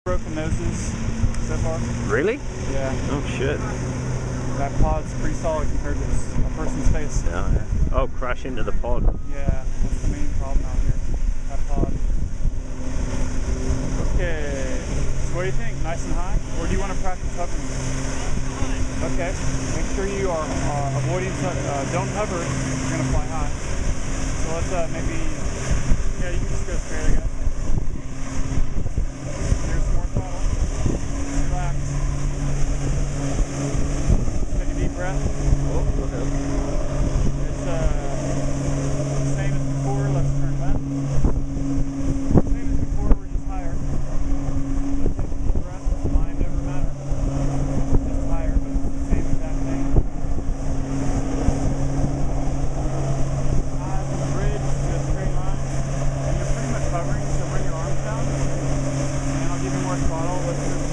Broken noses so far. Really? Yeah. Oh shit. That pod's pretty solid compared to a person's face. Yeah. Oh, crash into the pod. Yeah, that's the main problem out here. That pod. Okay. So what do you think? Nice and high? Or do you want to practice hovering? Okay. Make sure you are avoiding, don't hover if you're going to fly high. So let's maybe, yeah, you can just go straight, I guess. Here's some more throttle. Relax. Take a deep breath. Oh, okay. It's same as before, let's turn left. Same as before, we're just higher. Let's take a deep breath, line never matter. Just higher, but it's the same exact thing. High from the bridge to a straight line. And you're pretty much hovering, so bring your arms down. And I'll give you more throttle. Let's